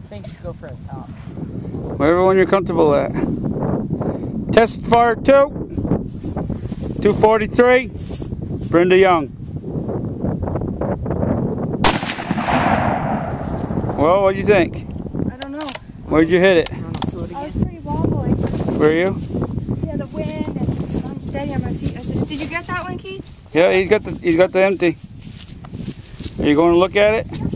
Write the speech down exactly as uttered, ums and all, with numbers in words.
think go for a top. Whatever one you're comfortable at. Test fire two. two forty-three. Brenda Young. Well, what do you think? I don't know. Where'd you hit it? I was pretty wobbly. Were you? Yeah, the wind and unsteady on my feet. I said, did you get that one, Keith? Yeah, he's got the he's got the empty. Are you going to look at it?